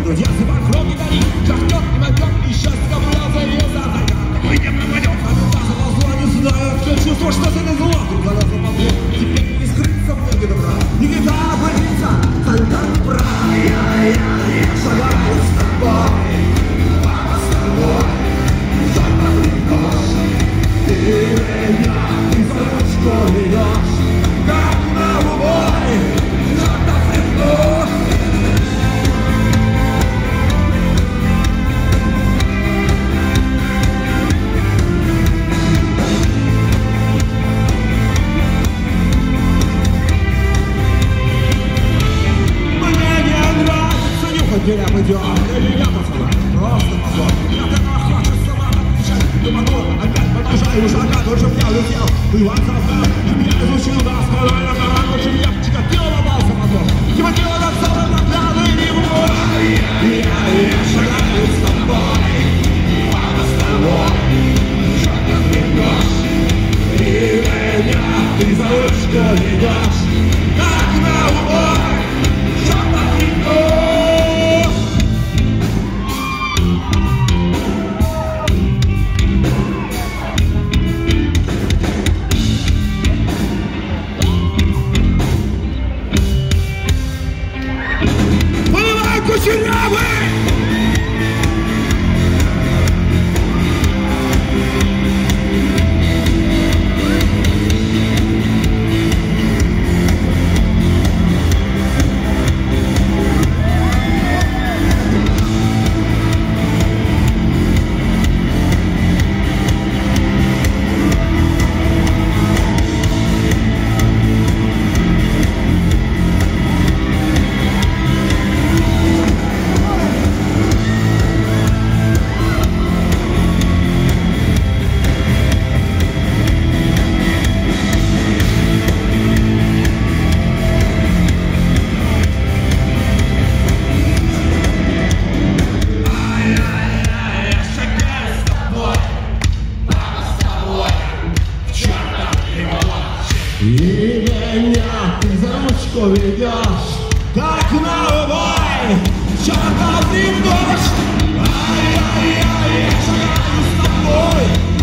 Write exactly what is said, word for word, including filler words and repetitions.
друзья, зыбар, кровь не дари, жахнет и мойдет, и счастье кобыла завеса. Выйдем на пойдем, а ты даже зла не знаю, что чувствуешь, что ты не зло. Вдруг залез на побег, теперь не скрыться в неге добра. И гитара боится, стою так прав. Я, я, я шагаю с тобой, папа с тобой, только придешь. Ты меня, ты за ручку ведешь, как на убой, что-то придешь. Теперь обойдем, или я пацана, просто позор. Я тогда охвачу сама отвечать, не могу, опять продолжаю шагать, лучше б я улетел, Иван Савков, я изучил до скорой на лучше б я Чикатило попался мотор, Чикатило над собой наглядный не мой. Я, я шагаю с тобой, папа с тобой, что-то придешь, и меня ты за ручку ведешь, как на убой, что-то придешь. Кучерявый! И меня ты за ручку ведешь, как на убой, чёрта ты в дождь. Ай-яй-яй, я шагаю с тобой.